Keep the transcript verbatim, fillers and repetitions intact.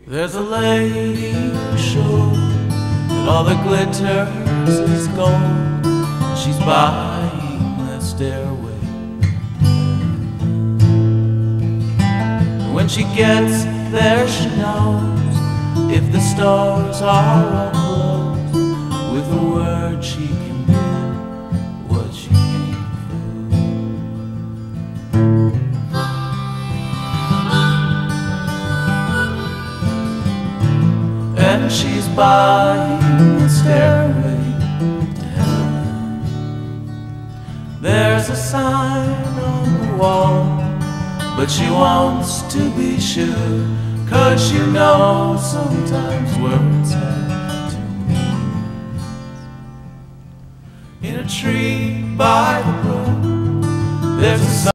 There's a lady sure that all that glitters is gold. She's buying the stairway. And when she gets there, she knows if the stars are all closed, with a word she can give what she came for. And she's buying the stairway to heaven. There's a sign on the wall, but she wants to be sure, 'cause you know sometimes words have two meanings. In a tree by the brook, there's a